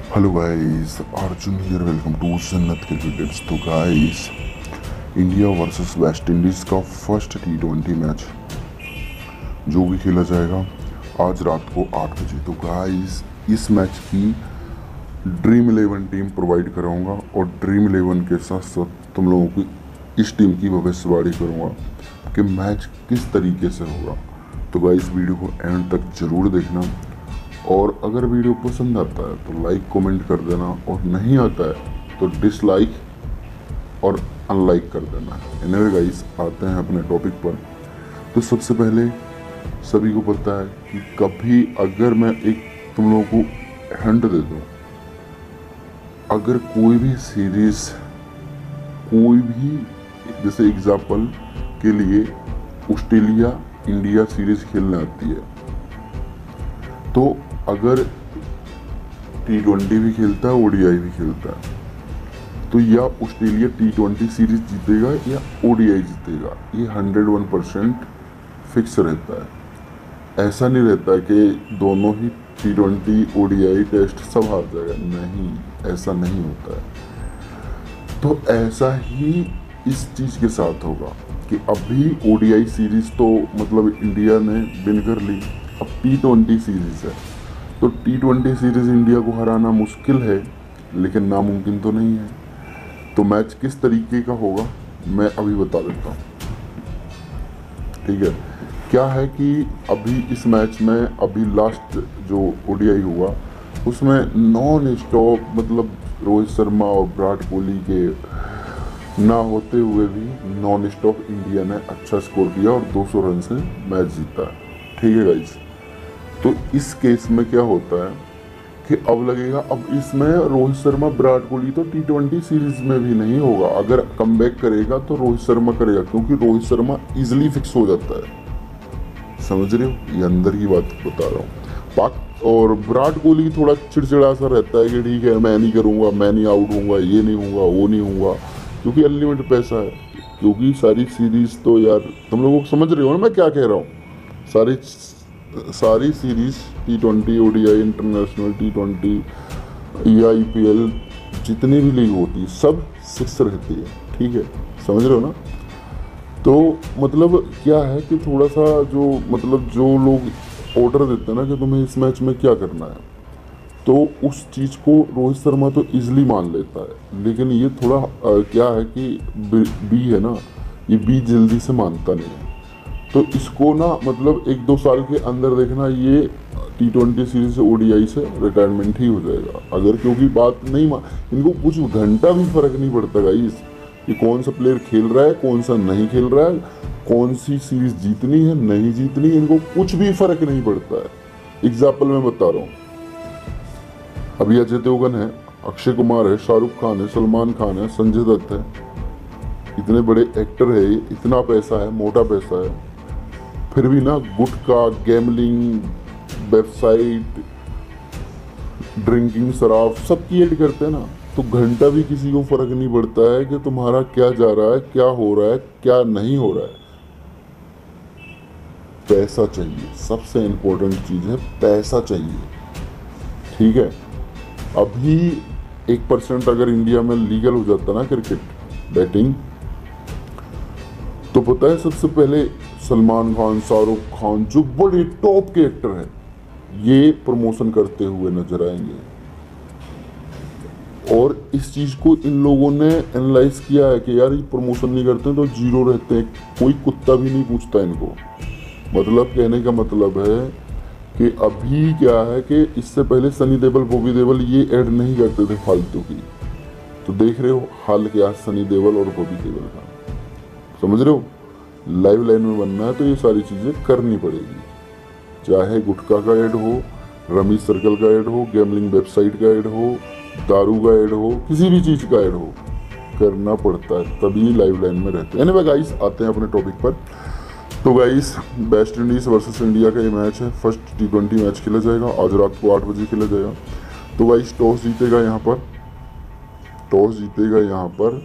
Hello guys, Arjun here. Welcome to Jannat cricket tips. तो guys, India versus West Indies का first T20 match जो भी खेला जाएगा आज रात को 8 बजे। तो गाइस, इस मैच की ड्रीम 11 टीम प्रोवाइड कराऊंगा और ड्रीम 11 के साथ साथ तुम लोगों की इस टीम की भविष्यवाणी करूंगा कि मैच किस तरीके से होगा। तो गाइस, वीडियो को एंड तक जरूर देखना और अगर वीडियो पसंद आता है तो लाइक कमेंट कर देना और नहीं आता है तो डिसलाइक और अनलाइक कर देना। एनीवे गाइस, आते हैं अपने टॉपिक पर। तो सबसे पहले सभी को पता है कि कभी अगर मैं एक तुम लोगों को हिंट दे दूं, अगर कोई भी सीरीज, कोई भी, जैसे एग्जाम्पल के लिए ऑस्ट्रेलिया इंडिया सीरीज खेलने आती है, तो अगर T20 भी खेलता है, ODI भी खेलता है, तो या ऑस्ट्रेलिया T20 सीरीज जीतेगा या ODI जीतेगा, ये 101% फिक्स रहता है। ऐसा नहीं रहता है कि दोनों ही T20 ODI टेस्ट सब हार जाएगा, नहीं, ऐसा नहीं होता है। तो ऐसा ही इस चीज़ के साथ होगा कि अभी ODI सीरीज तो मतलब इंडिया ने विन कर ली, अब T20 सीरीज है, तो T20 सीरीज इंडिया को हराना मुश्किल है लेकिन नामुमकिन तो नहीं है। तो मैच किस तरीके का होगा मैं अभी बता देता हूँ, ठीक है। क्या है कि अभी इस मैच में अभी लास्ट जो ODI हुआ उसमें नॉन स्टॉप, मतलब रोहित शर्मा और विराट कोहली के ना होते हुए भी नॉन स्टॉप इंडिया ने अच्छा स्कोर किया और 200 रन से मैच जीता, ठीक है गाइस। तो इस केस में क्या होता है कि अब लगेगा, अब इसमें रोहित शर्मा विराट कोहली तो T20 सीरीज में भी नहीं होगा। अगर कमबैक करेगा तो रोहित शर्मा करेगा, क्योंकि रोहित शर्मा इजीली फिक्स हो जाता है, समझ रहे हो, ये अंदर की बात बता रहा हूँ। पाक और विराट कोहली थोड़ा चिड़चिड़ा सा रहता है कि ठीक है मैं नहीं करूँगा, मैं नहीं आउट होऊंगा, ये नहीं होऊंगा, वो नहीं होऊंगा, क्योंकि अनलिमिटेड पैसा है। क्योंकि सारी सीरीज तो यार तुम लोग समझ रहे हो ना मैं क्या कह रहा हूँ, सारी series T20 ODI international T20 या IPL जितनी भी लीग होती है सब फिक्स रहती है, ठीक है, समझ रहे हो ना। तो मतलब क्या है कि थोड़ा सा जो मतलब जो लोग ऑर्डर देते हैं ना कि तुम्हें इस मैच में क्या करना है, तो उस चीज़ को रोहित शर्मा तो इजीली मान लेता है, लेकिन ये थोड़ा क्या है कि बी है ना, ये बी जल्दी से मानता नहीं है। तो इसको ना मतलब 1-2 साल के अंदर देखना ये T20 सीरीज से ODI से रिटायरमेंट ही हो जाएगा अगर, क्योंकि बात नहीं इनको कुछ घंटा भी फर्क नहीं पड़ता गाइस कि कौन सा प्लेयर खेल रहा है, कौन सा नहीं खेल रहा है, कौन सी सीरीज जीतनी है नहीं जीतनी, इनको कुछ भी फर्क नहीं पड़ता है। एग्जाम्पल मैं बता रहा हूँ, अभी अजय देवगन है, अक्षय कुमार है, शाहरुख खान है, सलमान खान है, संजय दत्त है, इतने बड़े एक्टर है, इतना पैसा है, मोटा पैसा है, फिर भी ना गुटखा, गैमलिंग, वेबसाइट, ड्रिंकिंग, शराब सबकी ऐड करते हैं ना, तो घंटा भी किसी को फर्क नहीं पड़ता है कि तुम्हारा क्या जा रहा है, क्या हो रहा है, क्या नहीं हो रहा है। पैसा चाहिए, सबसे इम्पोर्टेंट चीज़ है पैसा चाहिए, ठीक है। अभी 1% अगर इंडिया में लीगल हो जाता ना क्रिकेट बैटिंग, तो पता है सबसे पहले सलमान खान, शाहरुख खान, जो बड़े टॉप के एक्टर हैं, ये प्रमोशन करते हुए नजर आएंगे। और इस चीज को इन लोगों ने एनालाइज किया है कि यार ये प्रमोशन नहीं करते तो जीरो रहते हैं, कोई कुत्ता भी नहीं पूछता इनको। मतलब कहने का मतलब है कि अभी क्या है कि इससे पहले सनी देओल, बॉबी देओल ये ऐड नहीं करते थे फालतू की, तो देख रहे हो हाल क्या सनी देओल और बॉबी देओल का, समझ रहे हो। लाइव लाइन में बनना है तो ये सारी चीज़ें करनी पड़ेगी, चाहे गुटखा का ऐड हो, रमी सर्कल का ऐड हो, गैमलिंग वेबसाइट का ऐड हो, दारू का ऐड हो, किसी भी चीज़ का ऐड हो, करना पड़ता है, तभी लाइव लाइन में रहते हैं। एनीवे गाइस, आते हैं अपने टॉपिक पर। तो guys, West Indies versus India का ये मैच है, फर्स्ट T20 मैच खेला जाएगा, आज रात को 8 बजे खेला जाएगा। तो गाइस, टॉस जीतेगा यहाँ पर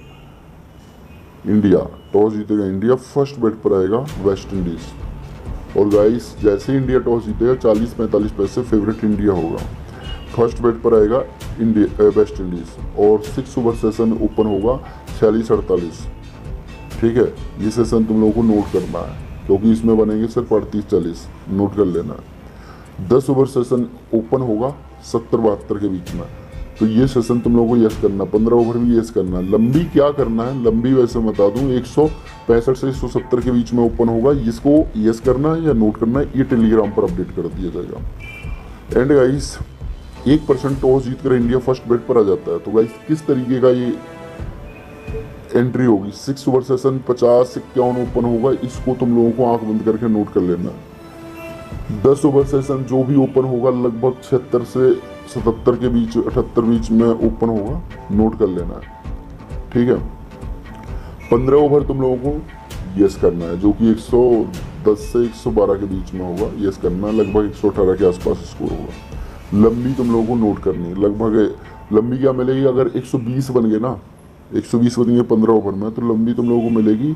इंडिया, फर्स्ट बैट पर आएगा वेस्ट इंडीज। और गाइस, जैसे इंडिया टॉस जीतेगा 40-45 पैसे फेवरेट इंडिया होगा। फर्स्ट बैट पर आएगा वेस्ट इंडीज, और 6 ओवर सेशन ओपन होगा 46-48। ठीक है, ये सेशन तुम लोगों को नोट करना है क्योंकि इसमें बनेंगे सिर्फ 38-40, नोट कर लेना है। 10 ओवर सेशन ओपन होगा 70-72 के बीच में, तो ये सेशन तुम लोगों को यस करना। 15 ओवर भी यस करना। लंबी क्या करना है, लंबी वैसे बता दूं 165 से 170 के बीच में ओपन होगा, इसको यस करना है या नोट करना है, ये टेलीग्राम पर अपडेट कर दिया जाएगा। एंड गाइस 1% टॉस जीतकर इंडिया फर्स्ट बेट पर आ जाता है। तो गाइस किस तरीके का ये एंट्री होगी, 6 ओवर सेशन 50-51 ओपन होगा, इसको तुम लोगों को आंख बंद करके नोट कर लेना है। 10 ओवर सेशन जो भी ओपन होगा लगभग 76 से 77 के बीच 78 बीच में ओपन होगा, नोट कर लेना है। ठीक है, 15 ओवर तुम लोगों को यस करना है जो कि 110 से 112 के बीच में होगा, यस करना है। लगभग 118 के आसपास स्कोर होगा। लंबी तुम लोगों को नोट करनी है। लगभग लंबी क्या मिलेगी, अगर 120 बन गए ना, 120 बन गए 15 ओवर में, तो लंबी तुम लोगों को मिलेगी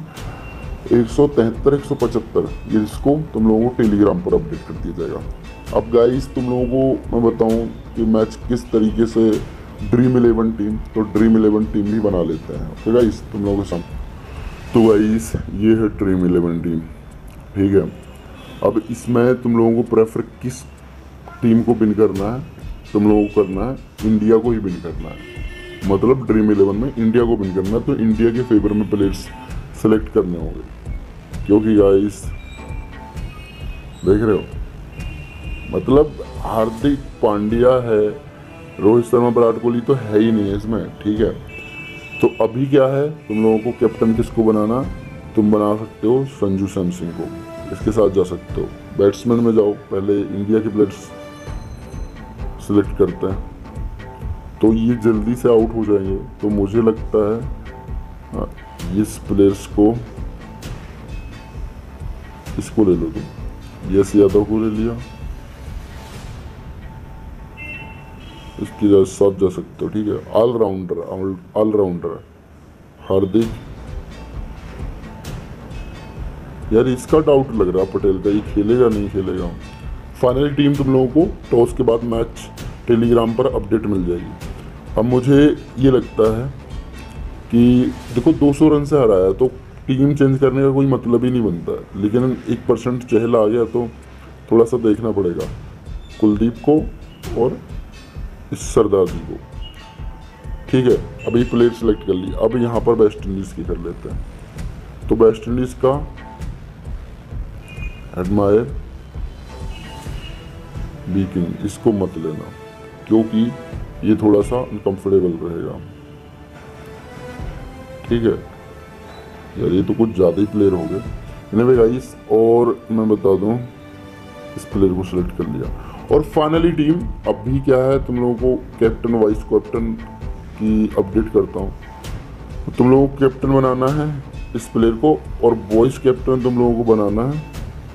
173-175। ये इसको तुम लोगों को टेलीग्राम पर अपडेट कर दिया जाएगा। अब गाइस तुम लोगों को मैं बताऊं कि मैच किस तरीके से ड्रीम 11 टीम, तो ड्रीम 11 टीम भी बना लेते हैं। ओके गाइस, तुम लोगों के सामने तो गाइस ये है ड्रीम 11 टीम। ठीक है, अब इसमें तुम लोगों को प्रेफर किस टीम को विन करना है, तुम लोगों को करना है इंडिया को ही विन करना है। मतलब ड्रीम 11 में इंडिया को विन करना है, तो इंडिया के फेवर में प्लेयर्स सेलेक्ट करने होंगे। क्योंकि गाइस देख रहे हो, मतलब हार्दिक पांड्या है, रोहित शर्मा, विराट कोहली तो है ही नहीं है इसमें। ठीक है, तो अभी क्या है, तुम लोगों को कैप्टन किसको बनाना, तुम बना सकते हो संजू सैमसन को, इसके साथ जा सकते हो। बैट्समैन में जाओ, पहले इंडिया के प्लेयर्स सिलेक्ट करते हैं, तो ये जल्दी से आउट हो जाएंगे। तो मुझे लगता है इस प्लेयर्स को, इसको ले लो तुम, यश यादव को ले लिया, इसके साथ जा सकते हो। ठीक है, ऑलराउंडर हार्दिक, यार इसका डाउट लग रहा है पटेल का, ये खेलेगा नहीं खेलेगा। फाइनली टीम तुम लोगों को टॉस के बाद मैच टेलीग्राम पर अपडेट मिल जाएगी। अब मुझे ये लगता है कि देखो 200 रन से हराया तो टीम चेंज करने का कोई मतलब ही नहीं बनता है, लेकिन 1% चहल आ गया तो थोड़ा सा देखना पड़ेगा कुलदीप को और इस सरदार जी को। ठीक है, अभी प्लेयर सेलेक्ट कर लिया। अब यहाँ पर वेस्ट इंडीज की कर लेते हैं, तो वेस्ट इंडीज का एडमायर बीकिंग, इसको मत लेना क्योंकि ये थोड़ा सा अनकंफर्टेबल रहेगा। ठीक है यार, ये तो कुछ ज़्यादा ही प्लेयर हो गए। एनीवे गाइस, और मैं बता दूं इस प्लेयर को सिलेक्ट कर लिया। और फाइनली टीम अभी क्या है, तुम लोगों को कैप्टन वाइस कैप्टन की अपडेट करता हूँ। तुम लोगों को कैप्टन बनाना है इस प्लेयर को, और वॉइस कैप्टन तुम लोगों को बनाना है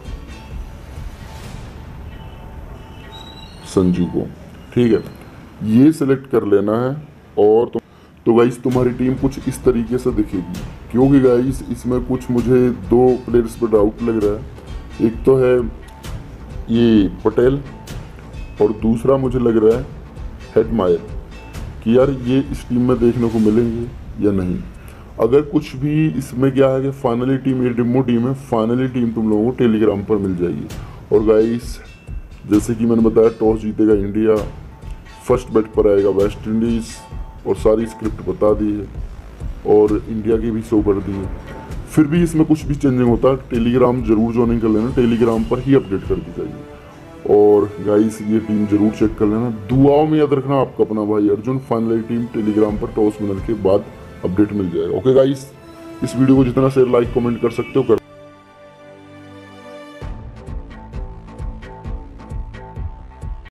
संजू को। ठीक है, ये सिलेक्ट कर लेना है। और तो गाइस तुम्हारी टीम कुछ इस तरीके से दिखेगी, क्योंकि गाइस इसमें कुछ मुझे 2 प्लेयर्स पर डाउट लग रहा है। एक तो है ये पटेल, और दूसरा मुझे लग रहा है हेडमायर, कि यार ये इस टीम में देखने को मिलेंगे या नहीं। अगर कुछ भी इसमें क्या है कि फाइनली टीम, ये डिमो टीम है, फाइनली टीम तुम लोगों को टेलीग्राम पर मिल जाएगी। और गाइस जैसे कि मैंने बताया, टॉस जीतेगा इंडिया, फर्स्ट बैट पर आएगा वेस्ट इंडीज़, और सारी स्क्रिप्ट बता दी है और इंडिया की भी शो कर दी है। फिर भी इसमें कुछ भी चेंजिंग होता है, टेलीग्राम जरूर ज्वाइनिंग कर लेना, टेलीग्राम पर ही अपडेट कर दी जाएगी। और गाइस ये टीम जरूर चेक कर लेना, दुआओं में याद रखना आपका अपना भाई अर्जुन। फाइनली टीम टेलीग्राम पर टॉस विनर के बाद अपडेट मिल जाएगा। ओके गाइस, इस वीडियो को जितना शेयर लाइक कमेंट कर सकते हो कर